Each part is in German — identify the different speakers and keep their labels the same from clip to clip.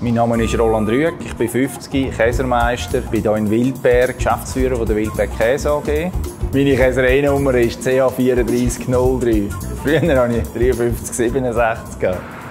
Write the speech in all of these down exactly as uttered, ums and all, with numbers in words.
Speaker 1: Mein Name ist Roland Rüegg, ich bin fünfzig, Käsermeister, bin hier in Wildberg, Geschäftsführer von der Wildberg Käse A G. Meine Käserei-Nummer ist C A drei vier null drei. Früher hatte ich dreiundfünfzig siebenundsechzig.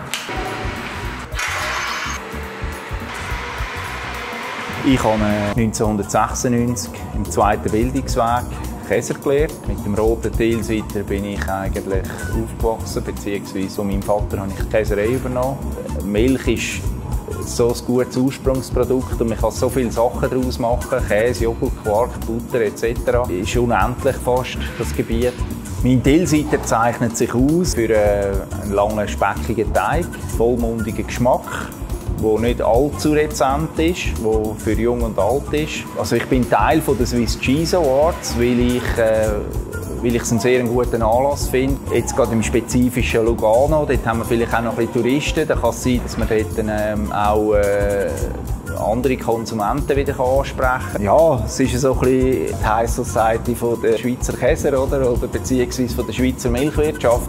Speaker 1: Ich habe neunzehnhundertsechsundneunzig im zweiten Bildungsweg Käser gelernt. Mit dem roten Tilsiter bin ich eigentlich aufgewachsen, beziehungsweise von meinem Vater habe ich die Käserei übernommen. Milch ist so ein gutes Ursprungsprodukt und man kann so viele Sachen daraus machen. Käse, Joghurt, Quark, Butter et cetera. Es ist unendlich fast, das Gebiet. Mein Tilsiter zeichnet sich aus für einen langen, speckigen Teig, vollmundigen Geschmack, der nicht allzu rezent ist, der für jung und alt ist. Also ich bin Teil der Swiss Cheese Awards, weil ich, äh, weil ich es einen sehr guten Anlass finde. Jetzt gerade im spezifischen Lugano, dort haben wir vielleicht auch noch ein bisschen Touristen. Da kann es sein, dass man dort ähm, auch äh, andere Konsumenten wieder ansprechen kann. Ja, es ist so ein bisschen die High Society von der Schweizer Käser, oder? Oder beziehungsweise von der Schweizer Milchwirtschaft.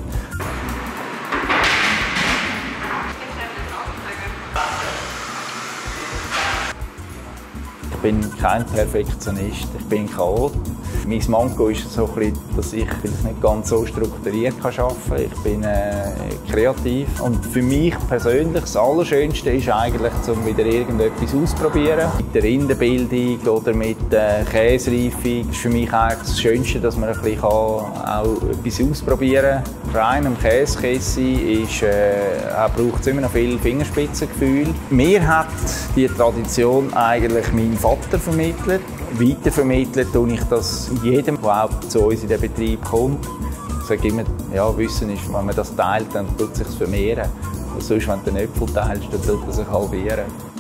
Speaker 1: Ich bin kein Perfektionist, ich bin Chaot. Mein Manko ist so ein bisschen, dass ich vielleicht nicht ganz so strukturiert arbeiten kann. Ich bin äh, kreativ. Und für mich persönlich das Allerschönste ist eigentlich, um wieder irgendetwas auszuprobieren. Mit der Rindenbildung oder mit der Käsereifung ist für mich eigentlich das Schönste, dass man ein bisschen auch etwas ausprobieren kann. Rein am Käsekessel ist, äh, braucht es immer noch viel Fingerspitzengefühl. Mir hat die Tradition eigentlich mein Vater vermittelt. Weitervermittelt tue ich das jedem, der auch zu uns in den Betrieb kommt. Ich sage immer, ja, Wissen ist, wenn man das teilt, dann tut es sich vermehren. Sonst, wenn du den Äpfel teilst, dann tut er sich halbieren.